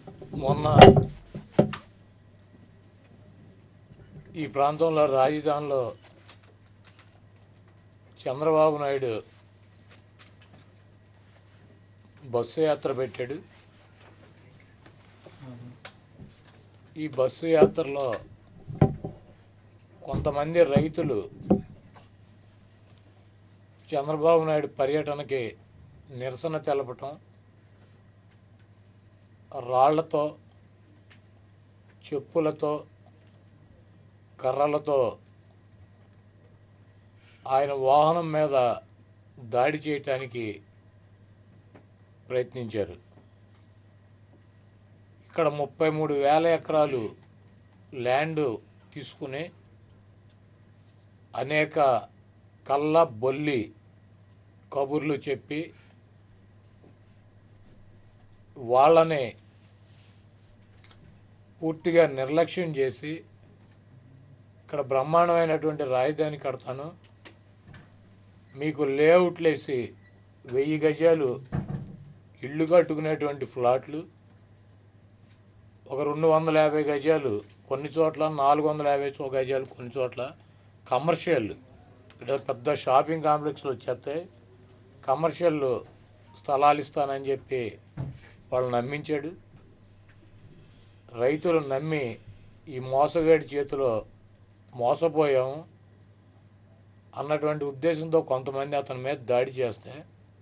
మొన్న ఈ ప్రాంతంలో రాజధానిలో చంద్రబాబు నాయుడు బస్సు యాత్ర పెట్టాడు. ఈ బస్సు యాత్రలో కొంతమంది రైతులు చంద్రబాబు నాయుడు పర్యటనకి నిరసన తెలపటం, రాళ్లతో, చెప్పులతో, కర్రలతో ఆయన వాహనం మీద దాడి చేయటానికి ప్రయత్నించారు. ఇక్కడ 33,000 ఎకరాలు ల్యాండ్ తీసుకుని అనేక కళ్ళ బొల్లి కబుర్లు చెప్పి వాళ్ళని పూర్తిగా నిర్లక్ష్యం చేసి ఇక్కడ బ్రహ్మాండమైనటువంటి రాజధాని కడతాను, మీకు లేఅవుట్లేసి 1000 గజాలు ఇళ్ళు కట్టుకునేటువంటి ఫ్లాట్లు, ఒక 250 గజాలు కొన్ని చోట్ల, 450 గజాలు కొన్ని చోట్ల కమర్షియల్, ఇక్కడ పెద్ద షాపింగ్ కాంప్లెక్స్లు వచ్చేస్తాయి, కమర్షియల్ స్థలాలు ఇస్తానని చెప్పి వాళ్ళు నమ్మించాడు. రైతులు నమ్మి ఈ మోసగాడి చేతిలో మోసపోయాము అన్నటువంటి ఉద్దేశంతో కొంతమంది అతని మీద దాడి చేస్తే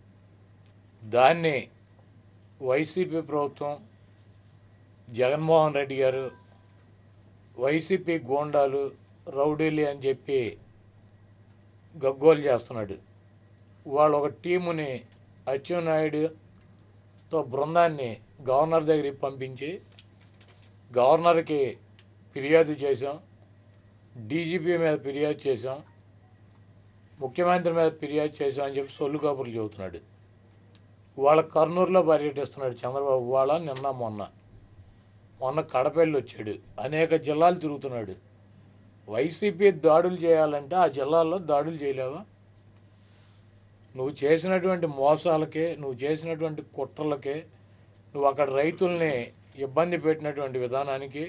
దాన్ని వైసీపీ ప్రభుత్వం, జగన్మోహన్ రెడ్డి గారు, వైసీపీ గూండాలు, రౌడీలు అని చెప్పి గగ్గోలు చేస్తున్నాడు. వాళ్ళు ఒక టీముని అచ్చెన్నాయుడుతో బృందాన్ని గవర్నర్ దగ్గరికి పంపించి గవర్నర్కి ఫిర్యాదు చేశాం, డీజీపీ మీద ఫిర్యాదు చేశాం, ముఖ్యమంత్రి మీద ఫిర్యాదు చేశాం అని చెప్పి సొల్లు కబుర్లు చెబుతున్నాడు. వాళ్ళ కర్నూలులో పర్యటిస్తున్నాడు చంద్రబాబు. వాళ్ళ మొన్న కడపల్లి వచ్చాడు, అనేక జిల్లాలు తిరుగుతున్నాడు. వైసీపీ దాడులు చేయాలంటే ఆ జిల్లాల్లో దాడులు చేయలేవా? నువ్వు చేసినటువంటి మోసాలకే, నువ్వు చేసినటువంటి కుట్రలకే, నువ్వు అక్కడ రైతుల్ని ఇబ్బంది పెట్టినటువంటి విధానానికి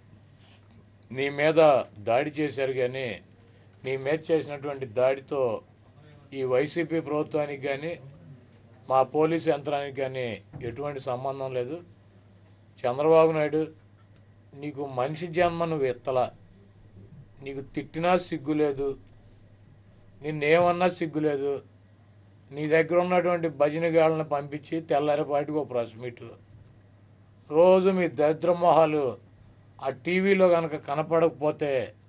నీ మీద దాడి చేశారు. కానీ నీ మీద చేసినటువంటి దాడితో ఈ వైసీపీ ప్రభుత్వానికి కానీ మా పోలీసు యంత్రానికి కానీ ఎటువంటి సంబంధం లేదు. చంద్రబాబు నాయుడు, నీకు మనిషి జన్మ నువ్వు ఎత్తలా, నీకు తిట్టినా సిగ్గులేదు, నిన్నేమన్నా సిగ్గులేదు. నీ దగ్గర ఉన్నటువంటి భజనగాళ్ళని పంపించి తెల్లారిపాటికి ఒక ప్రెస్ మీట్, రోజు మీ దరిద్ర మొహాలు ఆ టీవీలో కనుక కనపడకపోతే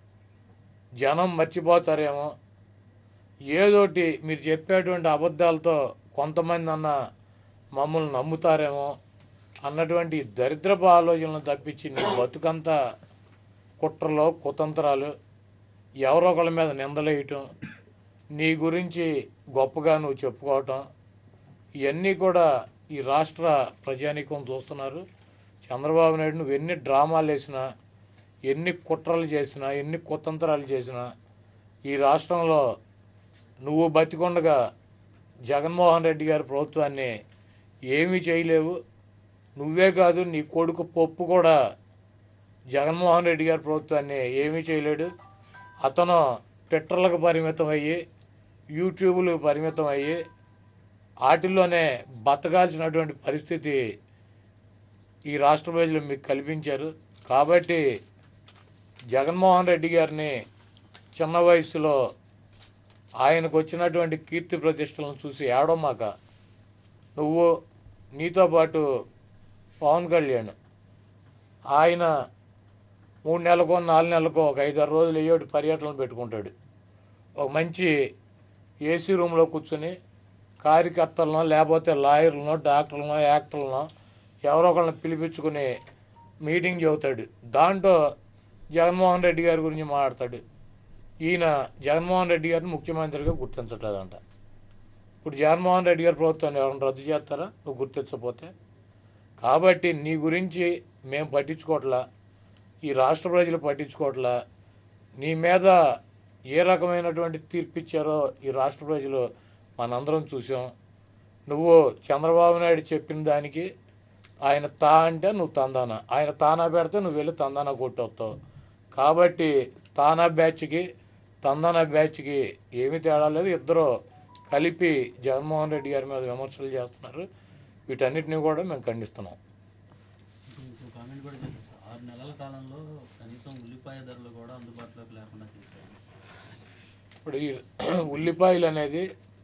జనం మర్చిపోతారేమో, ఏదోటి మీరు చెప్పేటువంటి అబద్ధాలతో కొంతమంది అన్న మమ్మల్ని నమ్ముతారేమో అన్నటువంటి దరిద్రపు ఆలోచనలు తప్పించి నీ బతుకంతా కుట్రలో, కుతంత్రాలు, ఎవరో ఒకళ్ళ మీద నిందలేయటం, నీ గురించి గొప్పగా నువ్వు చెప్పుకోవటం, ఇవన్నీ కూడా ఈ రాష్ట్ర ప్రజానీకం చూస్తున్నారు. చంద్రబాబు నాయుడు నువ్వు ఎన్ని డ్రామాలు వేసినా, ఎన్ని కుట్రలు చేసినా, ఎన్ని కుతంత్రాలు చేసినా ఈ రాష్ట్రంలో నువ్వు బతికొండగా జగన్మోహన్ రెడ్డి గారి ప్రభుత్వాన్ని ఏమీ చేయలేవు. నువ్వే కాదు, నీ కొడుకు పప్పు కూడా జగన్మోహన్ రెడ్డి గారి ప్రభుత్వాన్ని ఏమీ చేయలేడు. అతను ట్విట్టర్లకు పరిమితం అయ్యి, యూట్యూబ్లకు పరిమితం అయ్యి వాటిల్లోనే బతకాల్సినటువంటి పరిస్థితి ఈ రాష్ట్ర ప్రజలు మీకు కల్పించారు. కాబట్టి జగన్మోహన్ రెడ్డి గారిని చిన్న వయసులో ఆయనకు వచ్చినటువంటి కీర్తి ప్రతిష్టలను చూసి ఏడవమాక. నువ్వు, నీతో పాటు పవన్ కళ్యాణ్, ఆయన 3 నెలలకో 4 నెలలకో ఒక 5-6 రోజులు ఏయోటి పర్యటనలు పెట్టుకుంటాడు. ఒక మంచి ఏసీ రూమ్లో కూర్చొని కార్యకర్తలను, లేకపోతే లాయర్లను, డాక్టర్లను, యాక్టర్లను ఎవరో ఒకళ్ళని పిలిపించుకుని మీటింగ్ చెబుతాడు. దాంట్లో జగన్మోహన్ రెడ్డి గారి గురించి మాట్లాడతాడు. ఈయన జగన్మోహన్ రెడ్డి గారిని ముఖ్యమంత్రిగా గుర్తించట్లేదంట. ఇప్పుడు జగన్మోహన్ రెడ్డి గారి ప్రభుత్వాన్ని ఎవరైనా రద్దు చేస్తారా నువ్వు గుర్తించకపోతే? కాబట్టి నీ గురించి మేము పట్టించుకోవట్లా, ఈ రాష్ట్ర ప్రజలు పట్టించుకోవట్లా. నీ మీద ఏ రకమైనటువంటి తీర్పు ఇచ్చారో ఈ రాష్ట్ర ప్రజలు మనందరం చూసాం. నువ్వు చంద్రబాబు నాయుడు చెప్పిన దానికి ఆయన తా అంటే నువ్వు తందానా, ఆయన తానా పెడితే నువ్వు వెళ్ళి తందానా కొట్టొస్తావు. కాబట్టి తానా బ్యాచ్కి తందానా బ్యాచ్కి ఏమీ తేడా లేదు. ఇద్దరు కలిపి జగన్మోహన్ రెడ్డి గారి మీద విమర్శలు చేస్తున్నారు. వీటన్నిటిని కూడా మేము ఖండిస్తున్నాం. ఇంకో కామెంట్ కూడా చేశారు సార్, 6 నెలల కాలంలో కనీసం ఉల్లిపాయ ధరలు కూడా అందుబాటులోకి లేకుండా చేశారు. ఇప్పుడు ఈ ఉల్లిపాయలు అనేది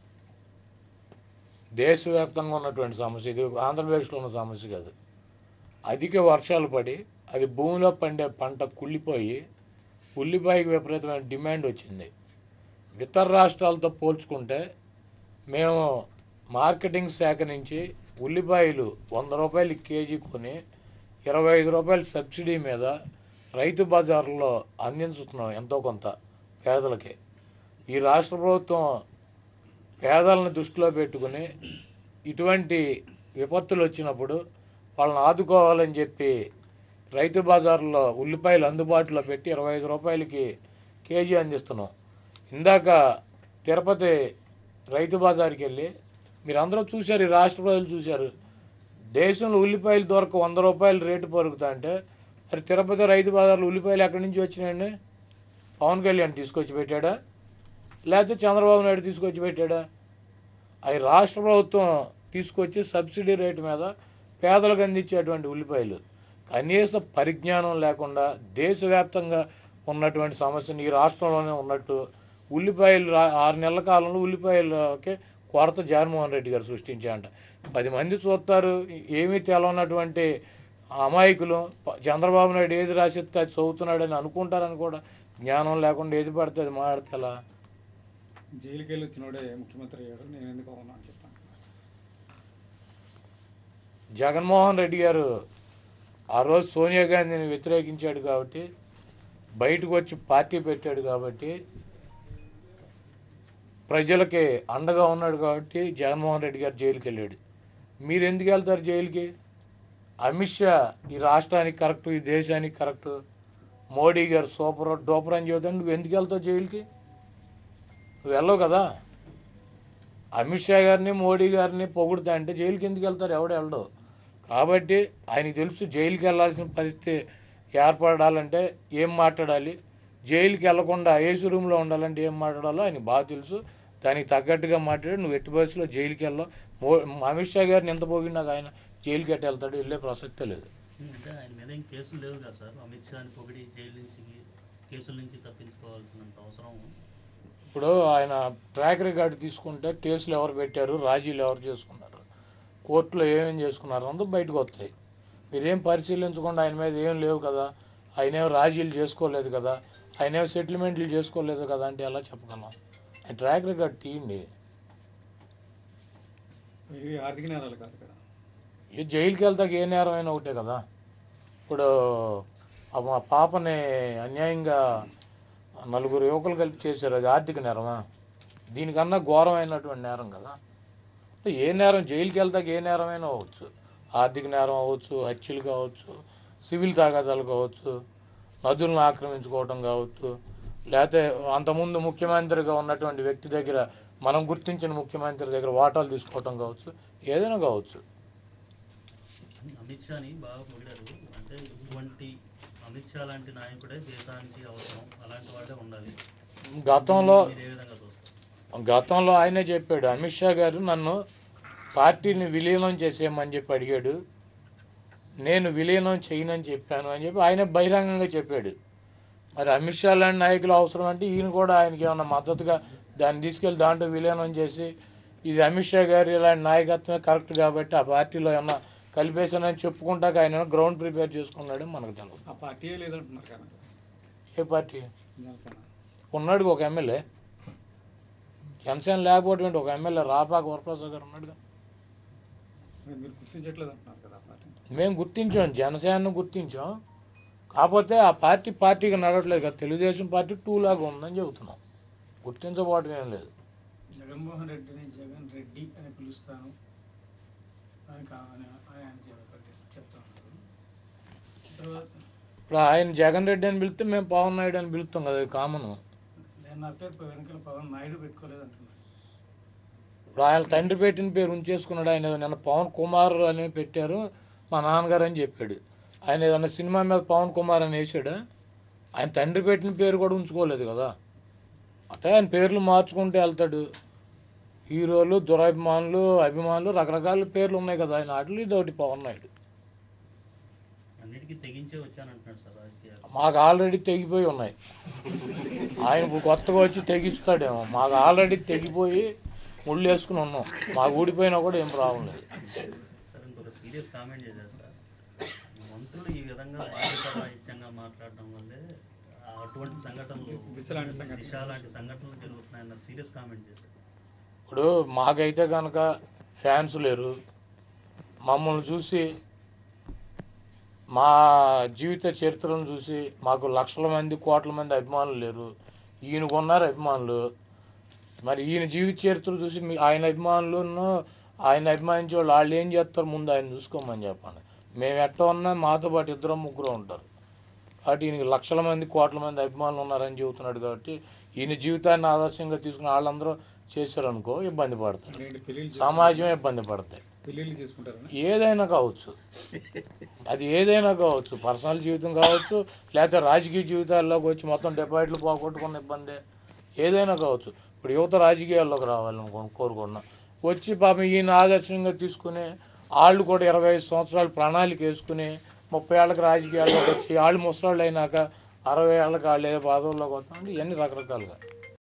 దేశవ్యాప్తంగా ఉన్నటువంటి సమస్య, ఇది ఆంధ్రప్రదేశ్లో ఉన్న సమస్య కాదు. అధిక వర్షాలు పడి అది భూమిలో పండే పంట కుళ్ళిపోయి ఉల్లిపాయకి విపరీతమైన డిమాండ్ వచ్చింది. ఇతర రాష్ట్రాలతో పోల్చుకుంటే మేము మార్కెటింగ్ శాఖ నుంచి ఉల్లిపాయలు 100 రూపాయలు కేజీ కొని 25 రూపాయల సబ్సిడీ మీద రైతు బజార్లో అందించుతున్నాం ఎంతో కొంత పేదలకి. ఈ రాష్ట్ర ప్రభుత్వం పేదలను దృష్టిలో పెట్టుకుని ఇటువంటి విపత్తులు వచ్చినప్పుడు వాళ్ళని ఆదుకోవాలని చెప్పి రైతు బజార్లో ఉల్లిపాయలు అందుబాటులో పెట్టి 25 రూపాయలకి కేజీ అందిస్తున్నాం. ఇందాక తిరుపతి రైతు బజార్కి వెళ్ళి మీరందరూ చూశారు, ఈ రాష్ట్ర ప్రజలు చూశారు, దేశంలో ఉల్లిపాయలు దొరక 100 రూపాయలు రేటు పరుగుతా అంటే మరి తిరుపతి రైతు బజార్లో ఉల్లిపాయలు ఎక్కడి నుంచి వచ్చినాయండి? పవన్ కళ్యాణ్ తీసుకొచ్చి పెట్టాడా, లేకపోతే చంద్రబాబు నాయుడు తీసుకొచ్చి పెట్టాడా? అవి రాష్ట్ర ప్రభుత్వం తీసుకొచ్చి సబ్సిడీ రేటు మీద పేదలకు అందించేటువంటి ఉల్లిపాయలు. కనీస పరిజ్ఞానం లేకుండా దేశవ్యాప్తంగా ఉన్నటువంటి సమస్యను ఈ రాష్ట్రంలోనే ఉన్నట్టు ఉల్లిపాయలు 6 నెలల కాలంలో ఉల్లిపాయలకి కొరత జగన్మోహన్ రెడ్డి గారు సృష్టించారంట. 10 మంది చూస్తారు, ఏమీ తెలవనటువంటి అమాయకులు చంద్రబాబు నాయుడు ఏది రాసిస్తే అది చదువుతున్నాడని అనుకుంటారని కూడా జ్ఞానం లేకుండా ఏది పడితే అది మాట్లాడితే ఎలా? జైలుకి వెళ్ళి వచ్చినోడే ముఖ్యమంత్రి అయ్యాడు, నేను ఎందుకు అవునా అని చెప్పాను. జగన్మోహన్ రెడ్డి గారు ఆ రోజు సోనియా గాంధీని వ్యతిరేకించాడు కాబట్టి, బయటకు వచ్చి పార్టీ పెట్టాడు కాబట్టి, ప్రజలకి అండగా ఉన్నాడు కాబట్టి జగన్మోహన్ రెడ్డి గారు జైలుకి వెళ్ళాడు. మీరు ఎందుకు వెళ్తారు జైలుకి? అమిత్ షా ఈ రాష్ట్రానికి కరెక్టు, ఈ దేశానికి కరెక్టు, మోడీ గారు సూపర్ డూపర్ అని చెబుతాను, నువ్వు ఎందుకు వెళ్తావు జైలుకి? నువ్వు వెళ్ళవు కదా. అమిత్ షా గారిని మోడీ గారిని పొగుడుతా అంటే జైలుకి ఎందుకు వెళ్తారు? ఎవడు వెళ్ళడు. కాబట్టి ఆయనకి తెలుసు జైలుకి వెళ్ళాల్సిన పరిస్థితి ఏర్పడాలంటే ఏం మాట్లాడాలి, జైలుకి వెళ్లకుండా ఏసీ రూమ్లో ఉండాలంటే ఏం మాట్లాడాలో ఆయన బాగా తెలుసు. దానికి తగ్గట్టుగా మాట్లాడి నువ్వు ఎట్టి బస్సులో జైలుకి వెళ్ళావు. అమిత్ షా గారిని ఎంత పోగినాక ఆయన జైలుకి ఎట్ట వెళ్తాడు? వెళ్ళే ప్రసక్తే లేదు. అంటే ఆయన మీద ఏం కేసులు లేవు కదా సార్, అమిత్ షాని పొగిడి జైలు నుంచి కేసుల నుంచి తప్పించుకోవాల్సినంత అవసరం. ఇప్పుడు ఆయన ట్రాక్ రికార్డు తీసుకుంటే కేసులు ఎవరు పెట్టారు, రాజీలు ఎవరు చేసుకున్నారు, కోర్టులో ఏమేం చేసుకున్నారు అందరూ బయటకు వస్తాయి. మీరేం పరిశీలించకుండా ఆయన మీద ఏం లేవు కదా, ఆయనేం రాజీలు చేసుకోలేదు కదా, ఆయనేం సెటిల్మెంట్లు చేసుకోలేదు కదా అంటే ఎలా చెప్పగలం? ఆయన ట్రాక్ రికార్డు తీయండి. ఇవి ఆర్థిక నేరాలు కాదు కదా. ఈ జైలుకి వెళ్తాక ఏ నేరం అయినా ఒకటే కదా. ఇప్పుడు మా పాపని అన్యాయంగా 4 యువకులు కలిపి చేశారు, అది ఆర్థిక నేరమా? దీనికన్నా ఘోరమైనటువంటి నేరం కదా. ఏ నేరం, జైలుకి వెళ్తాక ఏ నేరమైనా అవ్వచ్చు. ఆర్థిక నేరం అవ్వచ్చు, హత్యలు కావచ్చు, సివిల్ తాగాదాలు కావచ్చు, నదులను ఆక్రమించుకోవడం కావచ్చు, లేకపోతే అంతకుముందు ముఖ్యమంత్రిగా ఉన్నటువంటి వ్యక్తి దగ్గర, మనం గుర్తించిన ముఖ్యమంత్రి దగ్గర వాటాలు తీసుకోవటం కావచ్చు, ఏదైనా కావచ్చు. అమిత్ షాని బాగా పొగిడారు, అంటే ఇటువంటి అమిత్ షా లాంటి నాయకుడే దేశానికి అవసరం, అలాంటి వాళ్ళే ఉండాలి. గతంలో ఆయనే చెప్పాడు, అమిత్ షా గారు నన్ను పార్టీని విలీనం చేసేయమని చెప్పి అడిగాడు, నేను విలీనం చేయనని చెప్పాను అని చెప్పి ఆయన బహిరంగంగా చెప్పాడు. మరి అమిత్ షా లాంటి నాయకులు అవసరం అంటే ఈయన కూడా ఆయనకి ఏమన్నా మద్దతుగా దాన్ని తీసుకెళ్ళి దాంట్లో విలీనం చేసి ఇది అమిత్ షా గారు ఇలాంటి నాయకత్వమే కరెక్ట్ కాబట్టి ఆ పార్టీలో ఏమన్నా కలిపేశానని చెప్పుకుంటాక ఆయన గ్రౌండ్ ప్రిపేర్ చేసుకున్నాడు మనకు తెలియదు. ఆ పార్టీయే లేదంటున్నారు కదా. ఏ పార్టీ? జనసేన ఉన్నాడు ఒక ఎమ్మెల్యే. జనసేన లేకపోతే ఒక ఎమ్మెల్యే రాపాక వరప్రసాద్ గారు ఉన్నాడుగా. మీరు గుర్తించట్లేదు అంటున్నారు కదా ఆ పార్టీ. మేము గుర్తించాం, జనసేనను గుర్తించాం, కాకపోతే ఆ పార్టీగా నడవట్లేదు కదా. తెలుగుదేశం పార్టీ 2 లాగా ఉందని చెబుతున్నాం, గుర్తించబోవటం ఏం లేదు. జగన్మోహన్ రెడ్డిని జగన్ రెడ్డి అని పిలుస్తాను అని ఆయన చెప్తాను. ఇప్పుడు ఆయన జగన్ రెడ్డి అని పిలిస్తే మేము పవన్ నాయుడు అని పిలుస్తాం కదా, కామన్. నేను అంటే వెనకాల పవన్ నాయుడు పెట్టుకోలేదు అంటున్నాను. ఇప్పుడు ఆయన తండ్రి పెట్టిన పేరు ఉంచేసుకున్నాడు. ఆయన నిన్న పవన్ కుమార్ అని పెట్టారు, మా నాన్నగారు అని చెప్పాడు. ఆయన ఏదన్నా సినిమా మీద పవన్ కుమార్ అని వేసాడా? ఆయన తండ్రి పెట్టిన పేరు కూడా ఉంచుకోలేదు కదా. అంటే ఆయన పేర్లు మార్చుకుంటూ వెళ్తాడు. హీరోలు, దురాభిమానులు, అభిమానులు రకరకాల పేర్లు ఉన్నాయి కదా ఆయన. వాటిలో ఇదొకటి పవన్ నాయుడు. అన్నిటికీ తెగించే వచ్చానంటున్నాడు సార్ రాజకీయాలు. మాకు ఆల్రెడీ తెగిపోయి ఉన్నాయి. ఆయన ఇప్పుడు కొత్తగా వచ్చి తెగిస్తాడేమో. మాకు ఆల్రెడీ తెగిపోయి ముళ్ళు వేసుకుని ఉన్నాం. మాకు ఊడిపోయినా కూడా ఏం ప్రాబ్లం లేదు. సార్ ఇంకొక సీరియస్ కామెంట్ చేశారు సార్. మంత్రులు ఈ విధంగా బాధ్యతారాహిత్యంగా మాట్లాడడం వల్లే అటువంటి సంఘటనలు, దిశ లాంటి సంఘటనలు జరుగుతున్నాయన్న సీరియస్ కామెంట్ చేశారు. ఇప్పుడు మాకైతే కనుక ఫ్యాన్స్ లేరు. మమ్మల్ని చూసి, మా జీవిత చరిత్రను చూసి మాకు లక్షల మంది, కోట్ల మంది అభిమానులు లేరు. ఈయనకు ఉన్నారు అభిమానులు. మరి ఈయన జీవిత చరిత్ర చూసి ఆయన అభిమానులను, ఆయన అభిమానించే వాళ్ళు ఏం చేస్తారు? ముందు ఆయన చూసుకోమని చెప్పండి. మేము ఎట్ట ఉన్నా మాతో పాటు 2-3 ఉంటారు. కాబట్టి ఈయనకి లక్షల మంది, కోట్ల మంది అభిమానులు ఉన్నారని చెబుతున్నాడు. కాబట్టి ఈయన జీవితాన్ని ఆదర్శంగా తీసుకుని వాళ్ళందరూ చేశారనుకో ఇబ్బంది పడతారు, సమాజం ఇబ్బంది పడతాయి. ఏదైనా కావచ్చు, అది ఏదైనా కావచ్చు, పర్సనల్ జీవితం కావచ్చు, లేకపోతే రాజకీయ జీవితాల్లోకి వచ్చి మొత్తం డిపాజిట్లు పోగొట్టుకున్న ఇబ్బంది ఏదైనా కావచ్చు. ఇప్పుడు యువత రాజకీయాల్లోకి రావాలని కోరుకున్నాం. వచ్చి పాపం ఈయన ఆదర్శంగా తీసుకుని వాళ్ళు కూడా 25 సంవత్సరాలు ప్రణాళిక వేసుకుని 30 ఏళ్ళకి రాజకీయాల్లోకి వచ్చి వాళ్ళు ముసలాళ్ళు అయినాక 60 ఏళ్ళకి వాళ్ళు ఏ బాధల్లోకి వస్తామంటే ఇవన్నీ రకరకాలుగా